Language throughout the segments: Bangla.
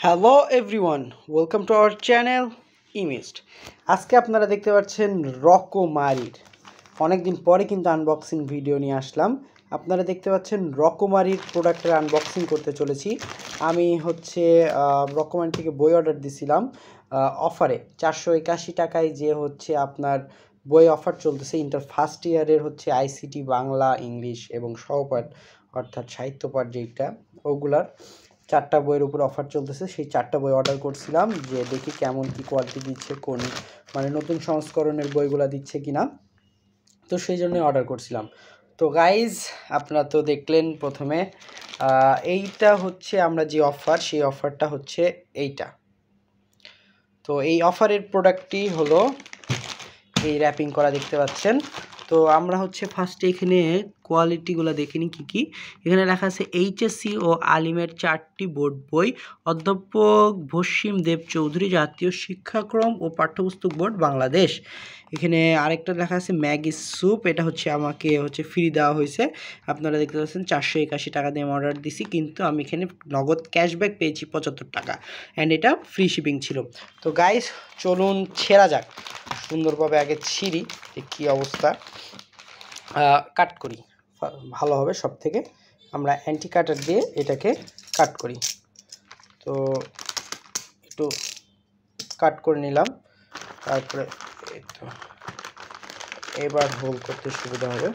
Hello everyone, welcome to our channel EMyst। আজকে আপনারা দেখতে পাচ্ছেন রকমারির অনেক দিন পরে কিন্তু আনবক্সিং ভিডিও নিয়ে আসলাম। আপনারা দেখতে পাচ্ছেন রকমারির প্রোডাক্টের আনবক্সিং করতে চলেছি। আমি রকমারি থেকে বই অর্ডার দিছিলাম অফারে 481 টাকায়, যে আপনার বই অফার চলতেছে। ইন্টার ফার্স্ট ইয়ারের আইসিটি বাংলা, ইংলিশ এবং সহপাঠ অর্থাৎ সাহিত্যপাঠ যেটা, ওগুলার 4টা বইয়ের উপর অফার চলতেছে। সেই 4টা বই অর্ডার করছিলাম, যে দেখি কেমন কি কোয়ালিটি দিচ্ছে, কোন নতুন সংস্করণের বইগুলো দিচ্ছে কিনা। তো সেই জন্যই অর্ডার করছিলাম। তো গাইজ, আপনারা তো দেখলেন প্রথমে এইটা আমরা যে অফার, সেই অফারটা এইটা। তো এই অফারের প্রোডাক্টটি হলো এই র্যাপিং করা, দেখতে পাচ্ছেন। তো আমরা ফার্স্টে এখানে কোয়ালিটিগুলো দেখিনি কি কি। এখানে লেখা আছে এইচএসসি ও আলিমের 4টি বোর্ড বই, অধ্যাপক ভসীম দেব চৌধুরী, জাতীয় শিক্ষাক্রম ও পাঠ্যপুস্তক বোর্ড, বাংলাদেশ। এখানে আরেকটা লেখা আছে ম্যাগি স্যুপ, এটা আমাকে ফ্রি দেওয়া হয়েছে। আপনারা দেখতে পাচ্ছেন 481 টাকা দিয়ে অর্ডার দিছি, কিন্তু আমি এখানে নগদ ক্যাশব্যাক পেয়েছি 75 টাকা, অ্যান্ড এটা ফ্রি শিপিং ছিল। তো গাইস, চলুন ছেঁড়া যাক সুন্দরভাবে। আগে ছিঁড়ি যে কী অবস্থা, কাট করি ভালো হবে সব থেকে। আমরা অ্যান্টি কাটার দিয়ে এটাকে কাট করি। তো একটু কাট করে নিলাম, তারপরে এই তো এবার হোল করতে সুবিধা হবে।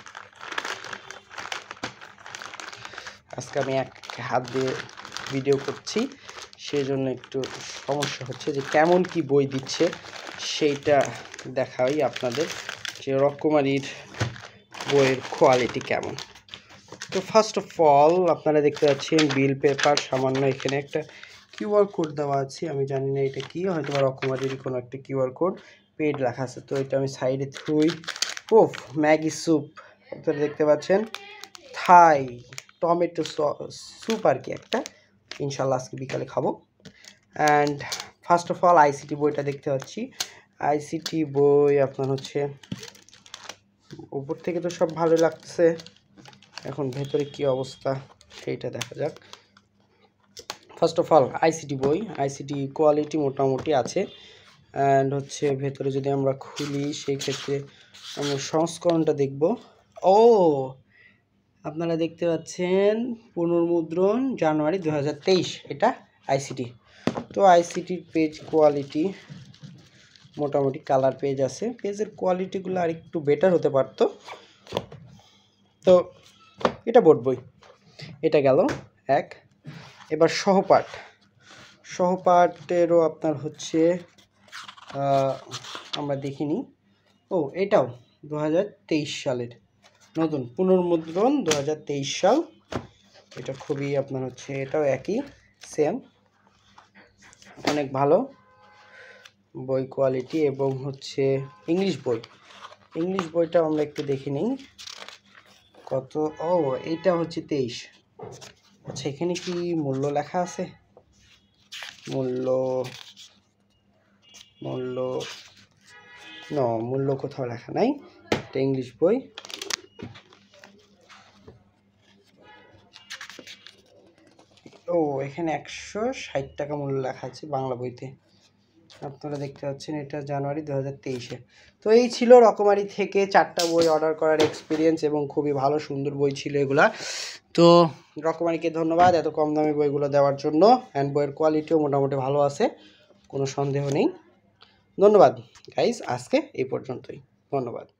আজকে আমি এক হাত দিয়ে ভিডিও করছি, সেই জন্য একটু সমস্যা হচ্ছে যে কেমন কি বই দিচ্ছে সেইটা দেখাই আপনাদের, যে রকমারির বইয়ের কোয়ালিটি কেমন। তো ফার্স্ট অফ অল আপনারা দেখতে পাচ্ছেন বিল পেপার, সামান্য এখানে একটা কিউআর কোড দেওয়া আছে। আমি জানি না এটা কি, হয়তো রকমারির কোনো একটা কিউআর কোড, পেড লেখা আছে। তো এটা আমি সাইডে থুই। ওফ, ম্যাগি স্যুপ আপনারা দেখতে পাচ্ছেন, থাই টমেটো স্যুপ আর কি একটা, ইনশাল্লাহ আজকে বিকালে খাবো। And first of all ICT বইটা দেখতে পাচ্ছি। আইসিটি বই আপনার উপর থেকে তো সব ভালো লাগতেছে, এখন ভেতরে কি অবস্থা সেইটা দেখা যাক। ফার্স্ট অফ অল আইসিটি বই, আইসিটি কোয়ালিটি মোটামুটি আছে। অ্যান্ড ভেতরে যদি আমরা খুলি, সেই ক্ষেত্রে আমরা সংস্করণটা দেখব। ও, আপনারা দেখতে পাচ্ছেন পুনর্মুদ্রণ জানুয়ারি 2023, এটা আইসিটি। তো আইসিটির পেজ কোয়ালিটি মোটামুটি, কালার পেজ আছে, পেজের কোয়ালিটিগুলো আর একটু বেটার হতে পারতো। তো এটা বোর্ড বই, এটা গেল এক। এবার সহপাঠেরও আপনার আমরা দেখিনি। ও, এটাও 2023 সালের নতুন পুনর্মুদ্রণ, 2023 সাল। এটা খুবই আপনার এটাও একই সেম, অনেক ভালো বই কোয়ালিটি। এবং ইংলিশ বইটা আমরা একটু দেখে নিই কত। ও, এইটা 23। আচ্ছা, এখানে কি মূল্য লেখা আছে? মূল্য কোথাও লেখা নাই। এটা ইংলিশ বই। ও, এখানে 160 টাকা মূল্য লেখা আছে বাংলা বইতে। আপনারা দেখতে পাচ্ছেন এটা জানুয়ারি 2023-এ। তো এই ছিল রকমারি থেকে 4টা বই অর্ডার করার এক্সপিরিয়েন্স, এবং খুবই ভালো সুন্দর বই ছিল এগুলা। তো রকমারিকে ধন্যবাদ এত কম দামি বইগুলো দেওয়ার জন্য, অ্যান্ড বইয়ের কোয়ালিটিও মোটামুটি ভালো আছে, কোনো সন্দেহ নেই। ধন্যবাদ গাইজ, আজকে এই পর্যন্তই। ধন্যবাদ।